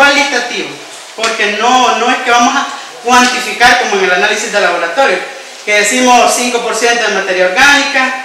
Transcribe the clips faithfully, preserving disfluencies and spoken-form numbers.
cualitativo, porque no, no es que vamos a cuantificar como en el análisis de laboratorio, que decimos cinco por ciento de materia orgánica,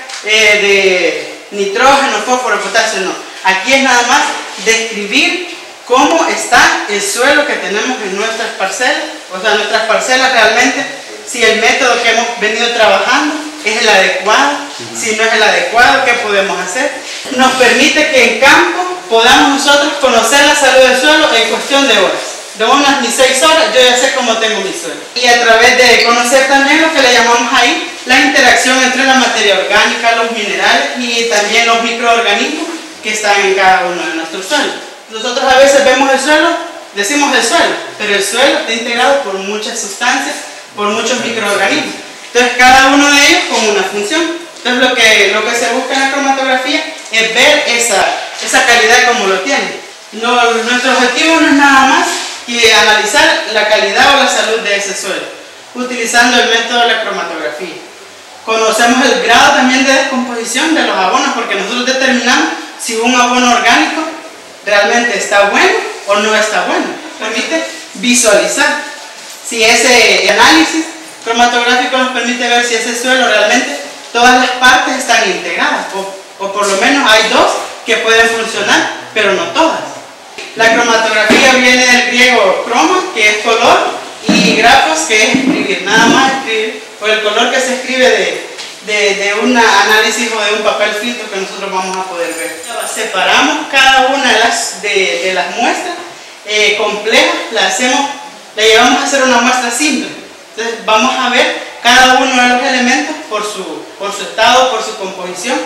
eh, de nitrógeno, fósforo, potasio, no. Aquí es nada más describir cómo está el suelo que tenemos en nuestras parcelas, o sea, nuestras parcelas realmente, si el método que hemos venido trabajando es el adecuado, si no es el adecuado, ¿qué podemos hacer? Nos permite que en campo podamos nosotros conocer la salud del suelo en cuestión de horas. De unas mis seis horas yo ya sé cómo tengo mi suelo. Y a través de conocer también lo que le llamamos ahí la interacción entre la materia orgánica, los minerales y también los microorganismos que están en cada uno de nuestros suelos. Nosotros a veces vemos el suelo, decimos el suelo, pero el suelo está integrado por muchas sustancias, por muchos microorganismos. Entonces cada uno de ellos con una función. Entonces lo que, lo que se busca en la cromatografía es ver esa, esa calidad como lo tiene. No, nuestro objetivo no es nada más que analizar la calidad o la salud de ese suelo, utilizando el método de la cromatografía. Conocemos el grado también de descomposición de los abonos, porque nosotros determinamos si un abono orgánico realmente está bueno o no está bueno. Permite visualizar si ese análisis cromatográfico nos permite ver si ese suelo realmente todas las partes están integradas, o, o por lo menos hay dos que pueden funcionar, pero no todas. La cromatografía viene del griego croma, que es color, y grafos, que es escribir, nada más escribir, por el color que se escribe de, de, de un análisis o de un papel filtro que nosotros vamos a poder ver. Separamos cada una de las, de, de las muestras eh, complejas, la hacemos, la llevamos a hacer una muestra simple. Entonces vamos a ver cada uno de los elementos por su, por su estado, por su composición.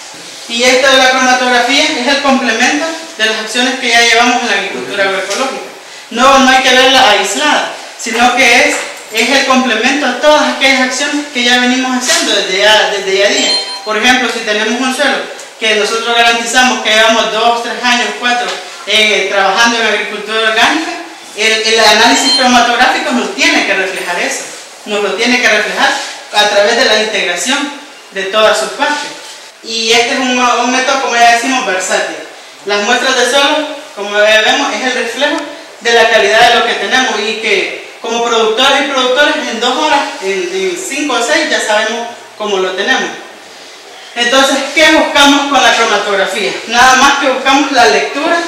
Y esto de la cromatografía es el complemento de las acciones que ya llevamos en la agricultura agroecológica. No, no hay que verla aislada, sino que es, es el complemento a todas aquellas acciones que ya venimos haciendo desde ya, desde ya día. Por ejemplo, si tenemos un suelo que nosotros garantizamos que llevamos dos, tres años, cuatro eh, trabajando en agricultura orgánica, el, el análisis cromatográfico nos tiene que reflejar eso, nos lo tiene que reflejar a través de la integración de todas sus partes. Y este es un, un método, como ya decimos, versátil. Las muestras de suelo, como vemos, es el reflejo de la calidad de lo que tenemos y que como productores y productores en dos horas, en, en cinco o seis, ya sabemos cómo lo tenemos. Entonces, ¿qué buscamos con la cromatografía? Nada más que buscamos la lectura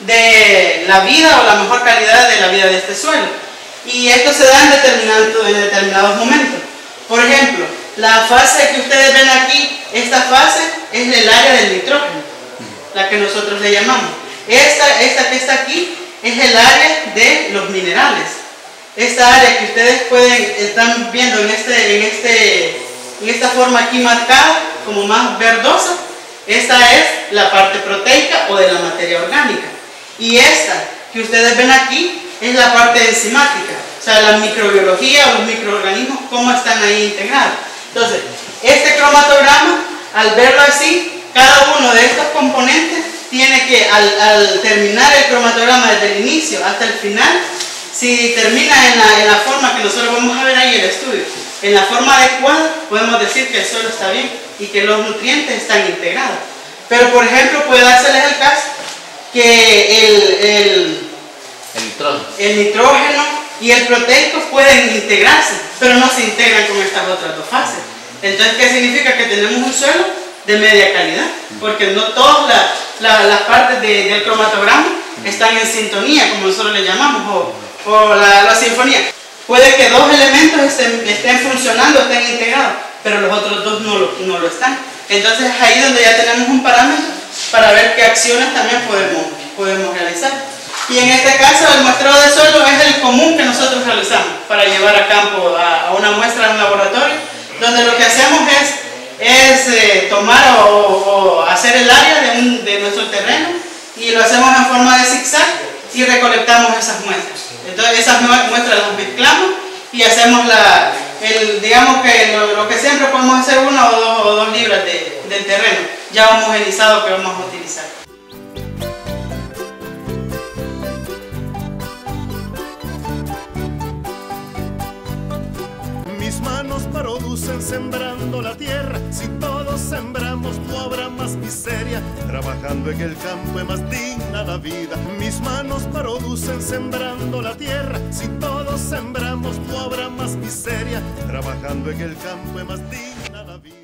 de la vida o la mejor calidad de la vida de este suelo. Y esto se da en, determinado, en determinados momentos. Por ejemplo, la fase que ustedes ven aquí, esta fase es el área del nitrógeno, la que nosotros le llamamos. Esta, esta que está aquí es el área de los minerales. Esta área que ustedes pueden, están viendo en, este, en, este, en esta forma aquí marcada, como más verdosa, esta es la parte proteica o de la materia orgánica. Y esta que ustedes ven aquí es la parte enzimática, o sea, la microbiología o los microorganismos, cómo están ahí integrados. Entonces, este cromatograma, al verlo así, cada uno de estos componentes tiene que, al, al terminar el cromatograma desde el inicio hasta el final, si termina en la, en la forma que nosotros vamos a ver ahí en el estudio, en la forma adecuada, podemos decir que el suelo está bien y que los nutrientes están integrados. Pero, por ejemplo, puede dárseles el caso que el, el, el, nitrógeno. el nitrógeno y el proteico pueden integrarse, pero no se integran con estas otras dos fases. Entonces, ¿qué significa? Que tenemos un suelo de media calidad, porque no todas la, la, las partes de, del cromatograma están en sintonía, como nosotros le llamamos, o, o la, la sinfonía. Puede que dos elementos estén, estén funcionando, estén integrados, pero los otros dos no lo, no lo están. Entonces es ahí donde ya tenemos un parámetro para ver qué acciones también podemos, podemos realizar. Y en este caso el muestreo de suelo es el común que nosotros realizamos para llevar a campo a, a una muestra en un laboratorio, donde lo que hacemos es, es eh, tomar o, o hacer el área de, un, de nuestro terreno y lo hacemos en forma de zigzag y recolectamos esas muestras. Entonces esas muestras las mezclamos y hacemos la, el, digamos que lo, lo que siempre podemos hacer una o dos, o dos libras de, del terreno ya homogenizado que vamos a utilizar. Mis manos producen sembrando la tierra, si todos todos sembramos, tu habrá más miseria. Trabajando en el campo es más digna la vida. Mis manos producen sembrando la tierra. Si todos sembramos, tu habrá más miseria. Trabajando en el campo es más digna.